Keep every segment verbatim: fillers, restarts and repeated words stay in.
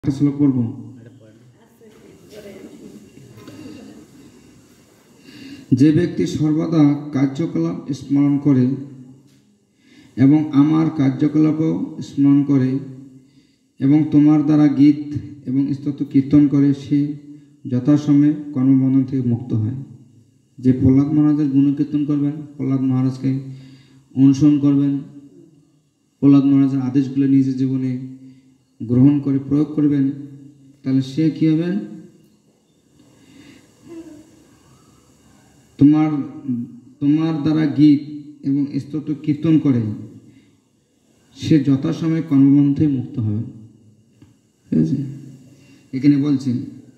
একটা শ্লোক পড়ব। যে ব্যক্তি সর্বদা কার্যকলাপ স্মরণ করে এবং আমার কার্যকলাপও স্মরণ করে এবং তোমার দ্বারা গীত এবং স্তোত্র কীর্তন করে, সে যথাসময়ে কর্মবন্ধন থেকে মুক্ত হয়। যে প্রহ্লাদ মহারাজের গুণকীর্তন করবেন, প্রহ্লাদ মহারাজকে অনুসরণ করবেন, প্রহ্লাদ মহারাজের আদেশগুলো নিজের জীবনে গ্রহণ করে প্রয়োগ করবেন, তাহলে সে কী হবেন? তোমার তোমার দ্বারা গীত এবং স্তোত্র কীর্তন করে সে যথাসময়ে কর্মবন্ধন থেকে মুক্ত হবে। ঠিক আছে, এখানে বলছেন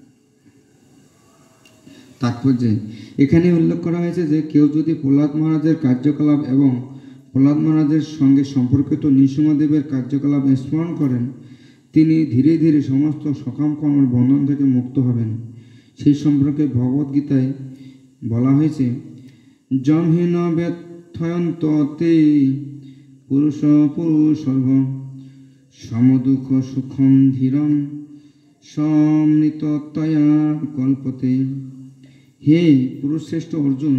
তাৎপর্যে এখানে উল্লেখ করা হয়েছে যে কেউ যদি প্রহ্লাদ মহারাজের কার্যকলাপ এবং প্রহ্লাদ মহারাজের সঙ্গে সম্পর্কিত নৃসিংহদেবের কার্যকলাপ স্মরণ করেন, তিনি ধীরে ধীরে সমস্ত সকাম কর্মের বন্ধন থেকে মুক্ত হবেন। সেই সম্পর্কে ভগবদ্গীতায় বলা হয়েছে, জমহীন ব্যথয়ন্তে পুরুষ পুরুষর্ভ সমদুঃখ সুখম ধীরম সমৃততয়া কল্পতে। হে পুরুষশ্রেষ্ঠ অর্জুন,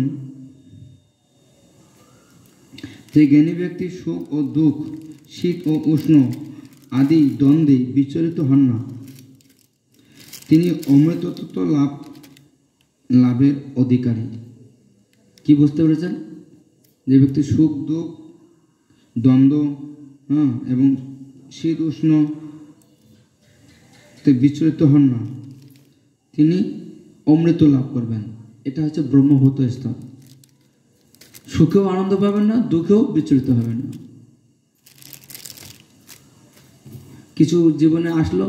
যে জ্ঞানী ব্যক্তি সুখ ও দুঃখ, শীত ও উষ্ণ আদি দ্বন্দ্বে বিচলিত হন না, তিনি অমৃতত্ব লাভ লাভের অধিকারী। কি বুঝতে পেরেছেন? যে ব্যক্তি সুখ দুঃখ দ্বন্দ্ব হ্যাঁ এবং শীত উষ্ণ বিচলিত হন না, তিনি অমৃত লাভ করবেন। এটা হচ্ছে ব্রহ্মভূত স্তর। সুখেও আনন্দ পাবেন না, দুঃখেও বিচলিত হবেন না। কিছু জীবনে আসলো,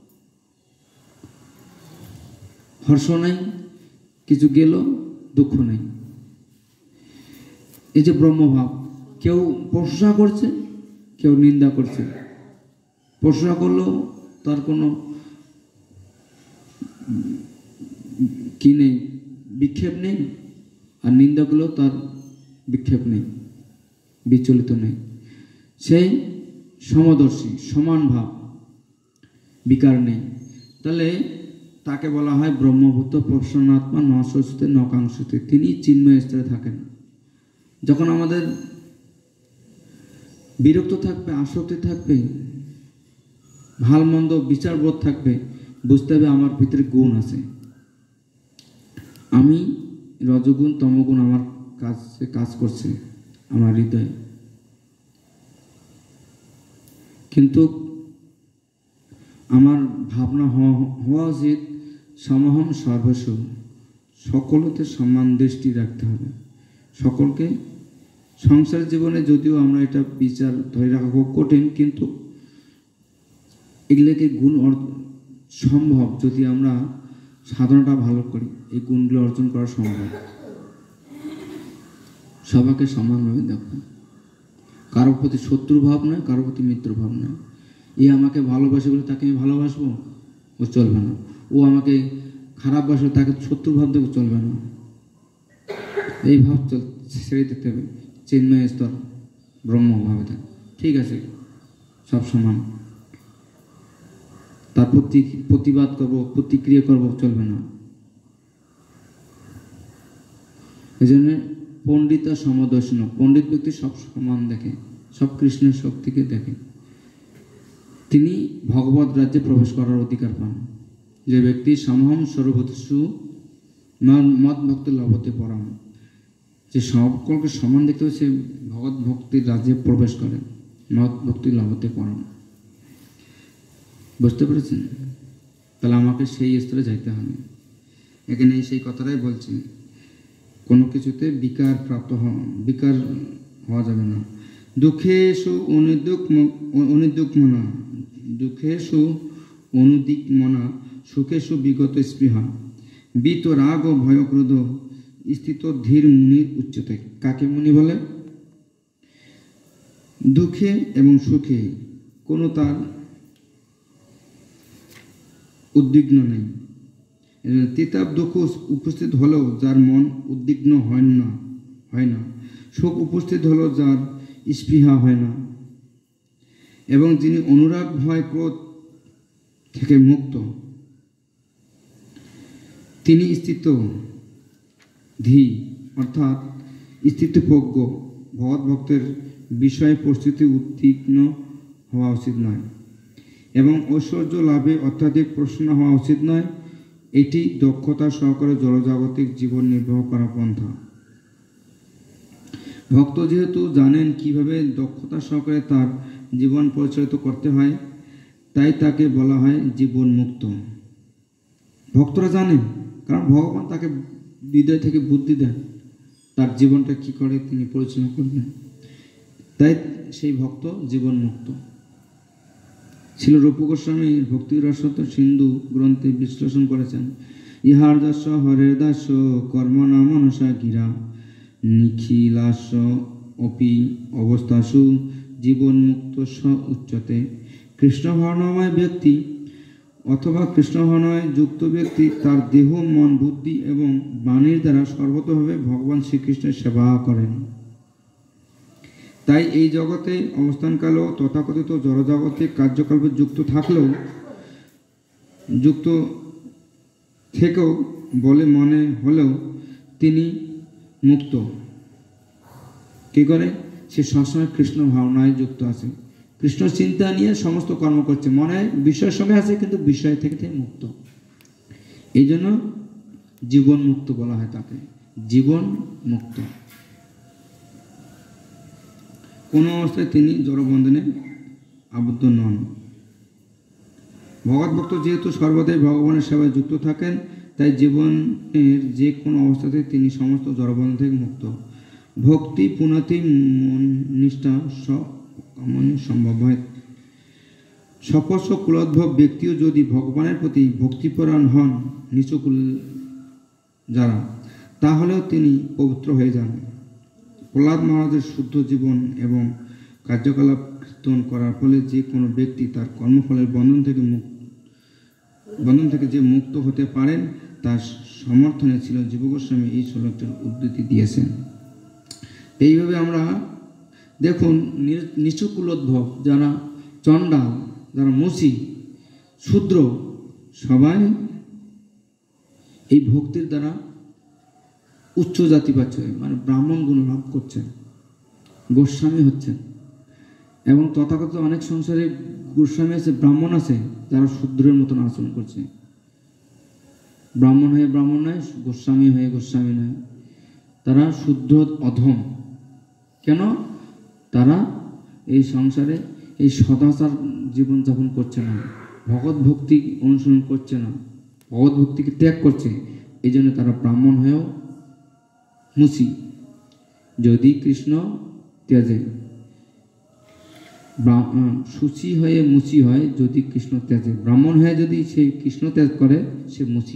হর্ষ নেই, কিছু গেল, দুঃখ নেই। এই যে ব্রহ্মভাব, কেউ প্রশংসা করছে, কেউ নিন্দা করছে। প্রশংসা করলেও তার কোনো কি নেই, বিক্ষেপ নেই, আর নিন্দাগুলো তার বিক্ষেপ নেই, বিচলিত নেই। সেই সমদর্শী, সমান ভাব, বিকার নেই। তাহলে তাকে বলা হয় ব্রহ্মভূত প্রসন্নাত্মা নশস্তে নকাংশতে। তিনি চিন্ময় স্তরে থাকেন। যখন আমাদের বিরক্ত থাকবে, আসক্তি থাকবে, ভাল মন্দ বিচারবোধ থাকবে, বুঝতে হবে আমার ভিতরে গুণ আছে। আমি রজগুণ তমগুণ আমার কাছে কাজ করছে আমার হৃদয়ে। কিন্তু আমার ভাবনা হওয়া উচিত সমহম সর্বস্ব, সকলতে সমান দৃষ্টি রাখতে হবে। সকলকে সংসার জীবনে যদিও আমরা এটা বিচার ধরে রাখা খুব কঠিন, কিন্তু এগুলোকে গুণ সম্ভব যদি আমরা সাধনাটা ভালো করি। এই গুণগুলো অর্জন করা সম্ভব। সবাইকে সমানভাবে দেখো, কারোর প্রতি শত্রু ভাব নয়, কারোর প্রতি মিত্র ভাব নয়। এ আমাকে ভালোবাসে বলে তাকে আমি ভালোবাসবো, ও চলবে না। ও আমাকে খারাপ বাসে, তাকে শত্রু ভাব দেবো, চলবে না। এই ভাব চল ছেড়ে দিতে হবে। চিন্ময় স্তর ব্রহ্মভাবে থাকে, ঠিক আছে, সব সমান। তার প্রতি প্রতিবাদ করবো, প্রতিক্রিয়া করবো, চলবে না। এই জন্য পণ্ডিত আর সমদর্শন, পণ্ডিত ব্যক্তি সব সমান দেখে, সব কৃষ্ণের শক্তিকে দেখে, তিনি ভগবত রাজ্যে প্রবেশ করার অধিকার পান। যে ব্যক্তি সমহম সর্বভূতেষু মদ ভক্তি লভতে পরম, যে সকলকে সমান দেখতে হবে, সে ভগবত ভক্তির রাজ্যে প্রবেশ করে, মদ ভক্তি লভতে পরম। বুঝতে পেরেছেন? তাহলে আমাকে সেই স্তরে যাইতে হবে। এখানে সেই কথাটাই বলছি, কোনো কিছুতে বিকার প্রাপ্ত হওয়া বিকার হওয়া যাবে না। দুঃখেষু অনুদ্যুক অনুদ্যুগ্মনা দুঃখেষু অনুদিগ্মনা সুখেষু বিগত স্পৃহা বিত রাগ ও ভয় ক্রোধ স্থিত ধীর মুনির উচ্চতে। কাকে মুনি বলে? দুঃখে এবং সুখে কোনো তার উদ্বিগ্ন নেই। তিতাব দুঃখ উপস্থিত হলেও যার মন উদ্বিগ্ন হয় না হয় না সুখ উপস্থিত হলেও যার স্পৃহা হয় না, এবং যিনি অনুরাগ ভয় ক্রোধ থেকে মুক্ত। তিনি স্থিত ধী অর্থাৎ স্থিতপ্রজ্ঞ। ভগবত ভক্তের বিষয়ে পরিস্থিতি উদ্বিগ্ন হওয়া উচিত নয় এবং ঐশ্বর্য লাভে অত্যাধিক প্রসন্ন হওয়া উচিত নয়। এটি দক্ষতা সহকারে জড়জাগতিক জীবন নির্বাহ করা পন্থা। ভক্ত যেহেতু জানেন কিভাবে দক্ষতা সহকারে তার জীবন পরিচালিত করতে হয়, তাই তাকে বলা হয় জীবন মুক্ত। ভক্তরা জানেন, কারণ ভগবান তাকে হৃদয় থেকে বুদ্ধি দেন তার জীবনটা কি করে তিনি পরিচালনা করবেন, তাই সেই ভক্ত জীবন মুক্ত। ছিল রূপ গোস্বামী ভক্তি রসত সিন্ধু গ্রন্থে বিশ্লেষণ করেছেন, ইহার দাস হরের দাস কর্ম না মনসা গিরা নিখিলাস অপি অবস্থাসু জীবন মুক্ত স উচ্চতে। কৃষ্ণ ভাবনাময় ব্যক্তি অথবা কৃষ্ণ ভাবনায় যুক্ত ব্যক্তি তার দেহ মন বুদ্ধি এবং বাণীর দ্বারা সর্বতভাবে ভগবান শ্রীকৃষ্ণের সেবা করেন। তাই এই জগতে অবস্থানকালেও তথাকথিত জড়জাগতিক কার্যকল্পে যুক্ত থাকলেও যুক্ত থেকেও বলে মনে হলেও তিনি মুক্ত। কী করে? সে সবসময় কৃষ্ণ ভাবনায় যুক্ত আছে, কৃষ্ণ চিন্তা নিয়ে সমস্ত কর্ম করছে, মনে বিষয়ের সঙ্গে আছে কিন্তু বিষয় থেকে থেকে মুক্ত। এই জন্য জীবন মুক্ত বলা হয় তাকে, জীবন মুক্ত। কোনো অবস্থায় তিনি জড়বন্ধনে আবদ্ধ নন। ভগবত ভক্ত যেহেতু সর্বদাই ভগবানের সেবায় যুক্ত থাকেন, তাই জীবনের যে কোনো অবস্থাতে তিনি সমস্ত জড়বন্ধন থেকে মুক্ত। ভক্তি পুনতি মন নিষ্ঠা সমান সম্ভব হয়। সপস্য কুলোদ্ভব ব্যক্তিও যদি ভগবানের প্রতি ভক্তিপরায়ণ হন, নিচকুল যারা, তাহলেও তিনি পবিত্র হয়ে যান। প্রহ্লাদ মহারাজের শুদ্ধ জীবন এবং কার্যকলাপ কীর্তন করার ফলে যে কোনো ব্যক্তি তার কর্মফলের বন্ধন থেকে মুক্ত বন্ধন থেকে যে মুক্ত হতে পারেন তার সমর্থনে ছিল জীব গোস্বামী এই শ্লোকটির উদ্ধৃতি দিয়েছেন। এইভাবে আমরা দেখুন, নিচকুলোদ্ভব যারা, চণ্ডাল যারা, মুচি, শূদ্র, সবাই এই ভক্তির দ্বারা উচ্চ জাতি পাচ্ছে, মানে ব্রাহ্মণ গুণ লাভ করছেন, গোস্বামী হচ্ছেন। এবং তথাকথিত অনেক সংসারে গোস্বামী আছে, ব্রাহ্মণ আছে যারা শূদ্রের মতন আচরণ করছে। ব্রাহ্মণ হয়ে ব্রাহ্মণ নয়, গোস্বামী হয়ে গোস্বামী নয়, তারা শুদ্ধ অধম। কেন? তারা এই সংসারে এই সদাচার জীবনযাপন করছে না, ভগবত ভক্তি অনুসরণ করছে না, ভগবত ভক্তিকে ত্যাগ করছে। এই জন্য তারা ব্রাহ্মণ হয়েও মুচি। যদি কৃষ্ণ ত্যাজে সূচি হয়ে মুচি হয়, যদি কৃষ্ণ ত্যাজে, ব্রাহ্মণ হয়ে যদি সে কৃষ্ণ ত্যাগ করে সে মুচি।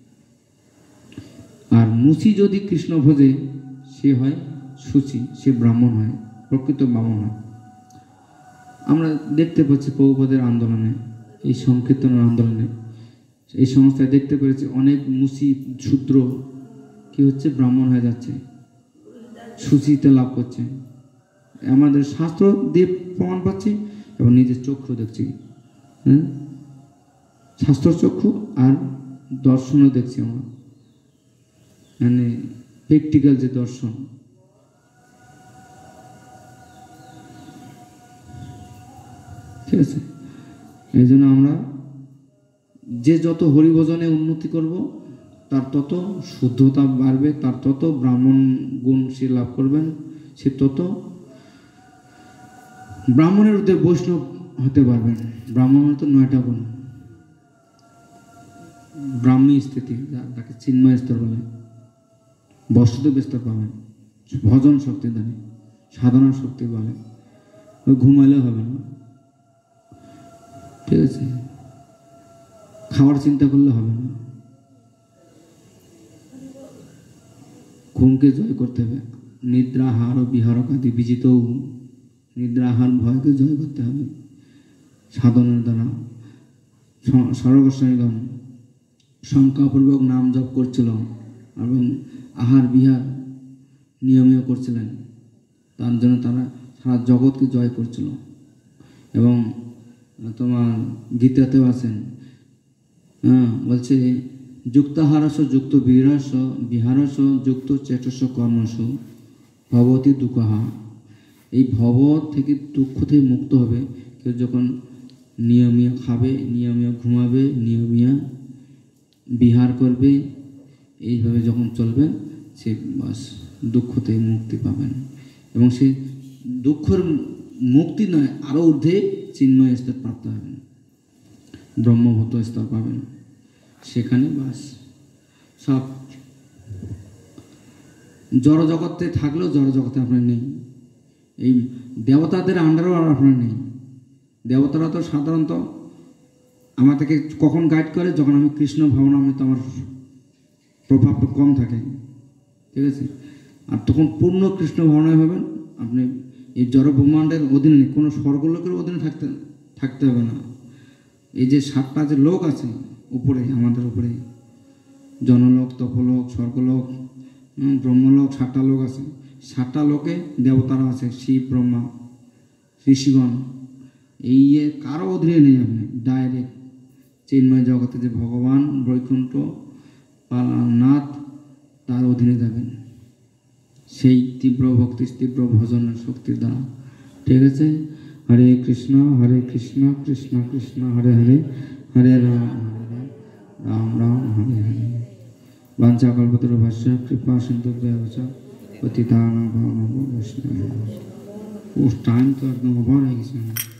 আর মুচি যদি কৃষ্ণ ভোজে সে হয় সূচি, সে ব্রাহ্মণ হয়, প্রকৃত ব্রাহ্মণ হয়। আমরা দেখতে পাচ্ছি প্রভুপাদের আন্দোলনে, এই সংকীর্তনের আন্দোলনে, এই সংস্থায় দেখতে পেরেছি অনেক মুচি শূদ্র কি হচ্ছে, ব্রাহ্মণ হয়ে যাচ্ছে, সূচিতে লাভ করছে। আমাদের শাস্ত্র দিয়ে প্রমাণ পাচ্ছি এবং নিজের চক্ষু দেখছি। হ্যাঁ, শাস্ত্র চক্ষু আর দর্শনও দেখছি আমরা, মানে প্র্যাকটিক্যাল যে দর্শন। ঠিক আছে, এই জন্য আমরা যে যত হরিভজনে উন্নতি করব তার তত শুদ্ধতা বাড়বে, তার তত ব্রাহ্মণ গুণ সে লাভ করবেন, সে তত ব্রাহ্মণের উদ্দেশ্যে বৈষ্ণব হতে পারবেন। ব্রাহ্মণের তো নয়টা গুণ, ব্রাহ্মী স্থিতি যাকে চিন্ময় স্তর বলে, বসুদেব স্তর পাবেন, ভজন শক্তি দেন, সাধনা শক্তি বলে, ওই ঘুমাইলে হবে না। ঠিক আছে, খাওয়ার চিন্তা করলে হবে না, ঘুমকে জয় করতে হবে। নিদ্রাহার ও বিহারক আদি বিজিত, নিদ্রাহার ভয়কে জয় করতে হবে সাধনের দ্বারা। সর্বগোস্বামীগণ সংখ্যাপূর্বক নাম জপ করছিল এবং আহার বিহার নিয়মেও করছিলেন, তার জন্য তারা সারা জগৎকে জয় করছিল। এবং তোমার গীতাতেও আছেন, হ্যাঁ বলছে যুক্তাহারস যুক্ত বিহারস বিহারস যুক্ত চেতস কর্মস ভবতী দুঃখহা। এই ভব থেকে দুঃখ থেকে মুক্ত হবে কেউ যখন নিয়মিয়া খাবে, নিয়মিয়া ঘুমাবে, নিয়মিয়া বিহার করবে, এইভাবে যখন চলবেন সে বাস দুঃখ থেকে মুক্তি পাবেন। এবং সে দুঃখের মুক্তি নয়, আরও ঊর্ধ্বে চিন্ময় স্তর প্রাপ্ত হবেন, ব্রহ্মভূত স্তর পাবেন। সেখানে বাস সব জড় জগতে থাকলেও জড় জগতে আপনার নেই। এই দেবতাদের আন্ডারও আর আপনার নেই। দেবতারা তো সাধারণত আমাদেরকে কখন গাইড করে, যখন আমি কৃষ্ণ ভাবনামৃত আমার প্রভাবটা কম থাকে, ঠিক আছে। আর তখন পূর্ণ কৃষ্ণ ভাবনায় হবেন আপনি। এই জড় ব্রহ্মাণ্ডের অধীনে নেই, কোনো স্বর্গলোকের অধীনে থাকতে থাকতে হবে না। এই যে সাতটা যে লোক আছে উপরে, আমাদের উপরে জনলোক, তপলোক, স্বর্গলোক, ব্রহ্মলোক, সাতটা লোক আছে। সাতটা লোকে দেবতারা আছে, শিব, ব্রহ্মা, ঋষিগণ। এই কারো অধীনে নেই আপনি, ডাইরেক্ট চিন্ময় জগতে যে ভগবান বৈকুণ্ঠ নাথ তার অধীনে যাবেন, সেই তীব্র ভক্তি, তীব্র ভজনের শক্তির দ্বারা, ঠিক আছে। হরে কৃষ্ণ হরে কৃষ্ণ কৃষ্ণ কৃষ্ণ হরে হরে, হরে রাম হরে রাম রাম হরে হরে। বাঞ্ছা কল্পতরুভ্যশ্চ কৃপা সিন্ধুভ্যেব পতিতানাং পাবনেভ্यो वैष्णवेभ्यो। उस टाइम तो एकदम ओवर है किसी